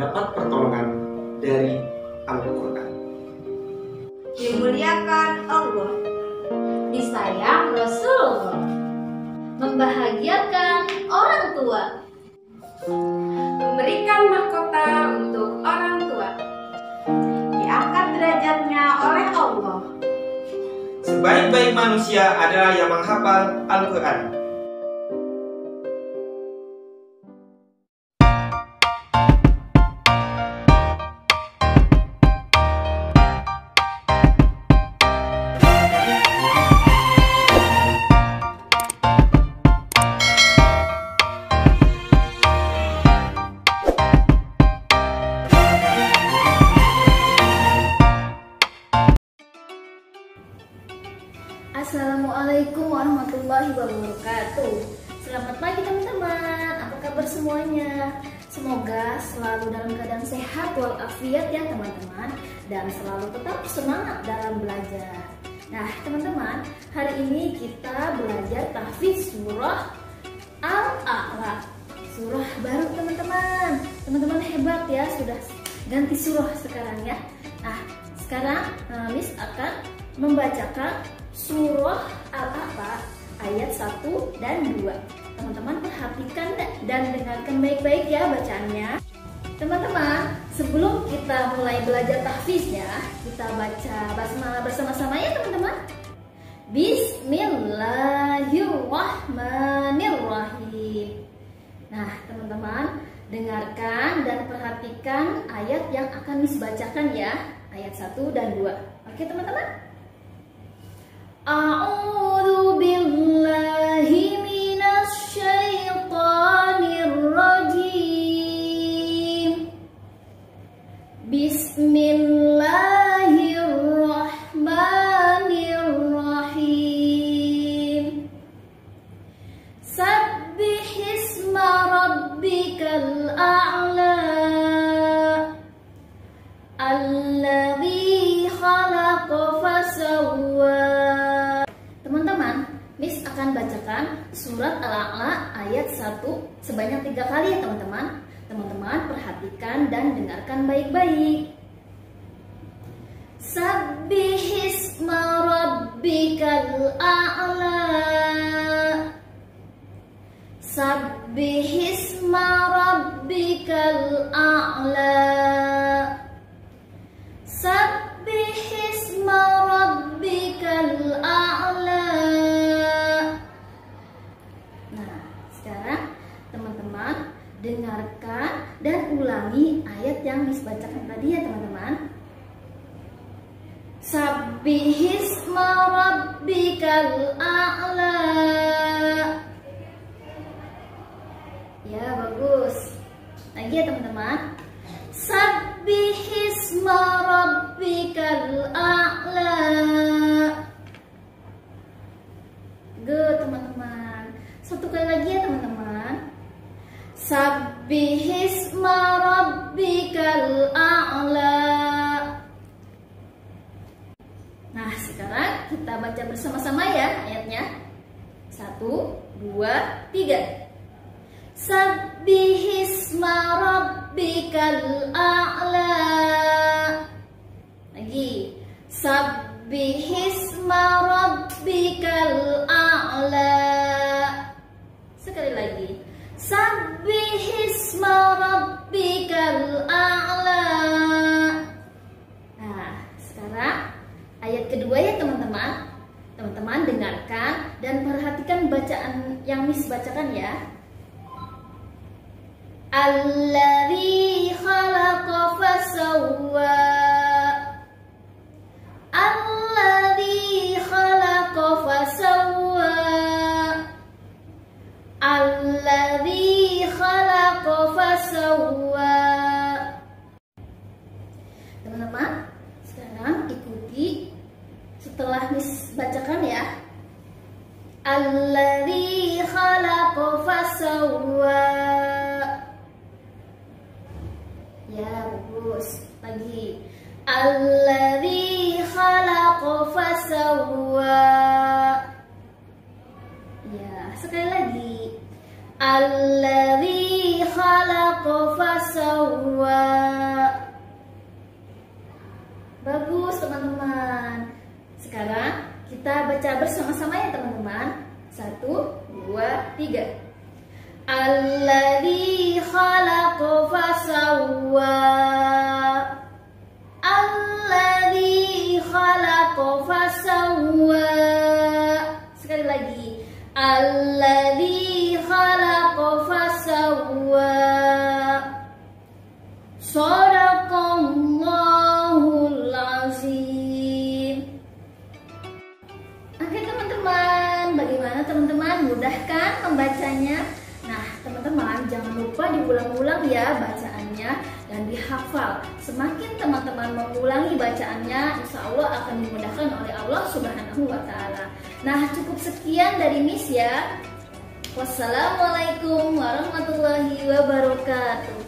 mendapat pertolongan dari Al-Quran. Dimuliakan Allah, disayang Rasulullah, membahagiakan orang tua, memberikan mahkota untuk orang tua, diangkat derajatnya oleh Allah. Sebaik-baik manusia adalah yang menghafal Al-Quran. Assalamualaikum warahmatullahi wabarakatuh. Selamat pagi teman-teman, apa kabar semuanya? Semoga selalu dalam keadaan sehat walafiat ya teman-teman, dan selalu tetap semangat dalam belajar. Nah teman-teman, hari ini kita belajar tahfiz surah Al-A'la, surah baru teman-teman. Teman-teman hebat ya, sudah ganti surah sekarang ya. Nah sekarang Miss akan membacakan surah Al-A'la ayat 1 dan 2. Teman-teman perhatikan dan dengarkan baik-baik ya bacaannya. Teman-teman, sebelum kita mulai belajar tahfiznya, kita baca basmalah bersama-sama ya teman-teman. Bismillahirrahmanirrahim. Nah teman-teman, dengarkan dan perhatikan ayat yang akan Miss bacakan ya, ayat 1 dan 2. Oke teman-teman? A'udzu billahi minasy syaithanir rajim. Bismillahirrahmanirrahim. Sabbihisma rabbikal a'la. Alladzi khalaqa fasawwa. Miss akan bacakan surat Al-A'la ayat 1 sebanyak 3 kali ya teman-teman. Teman-teman perhatikan dan dengarkan baik-baik. Sabbihisma rabbikal a'la. Sabbihisma rabbikal a'la. Sabbihisma rabbikal a'la. Dengarkan dan ulangi ayat yang Miss bacakan tadi ya teman-teman. Sabbihisma rabbikal a'la. Ya bagus. Lagi ya teman-teman. Sabbihisma rabbikal a'la. Good teman-teman. Satu kali lagi ya teman-teman. Sabbihisma rabbikal a'la. Nah sekarang kita baca bersama-sama ya ayatnya. 1, 2, 3. Sabbihisma rabbikal a'la. Lagi. Sabbihisma rabbikal a'la. Sekali lagi. Sabbihisma rabbikal a'la. Nah, sekarang ayat kedua ya teman-teman. Teman-teman dengarkan dan perhatikan bacaan yang Miss bacakan ya. Alladzi khalaqa fasawwa. Alladzi khalaqa fasawwa. Alladzi khalaqa fasawwa. Teman-teman, sekarang ikuti setelah Miss bacakan ya. Alladzi khalaqa fasawwa. Ya, bagus. Lagi. Alladzi khalaqa fasawwa. Ya, sekali lagi. Alladzi khalaqa fasawwa. Alladzi khalaqa fasawwa. Shadaqallahul azim. Oke teman-teman, bagaimana teman-teman? Mudah kan membacanya? Nah teman-teman jangan lupa diulang-ulang ya bacaannya dan dihafal. Semakin teman-teman mengulangi bacaannya, insya Allah akan dimudahkan oleh Allah Subhanahu wa Ta'ala. Nah cukup sekian dari Miss ya. Wassalamualaikum warahmatullahi wabarakatuh.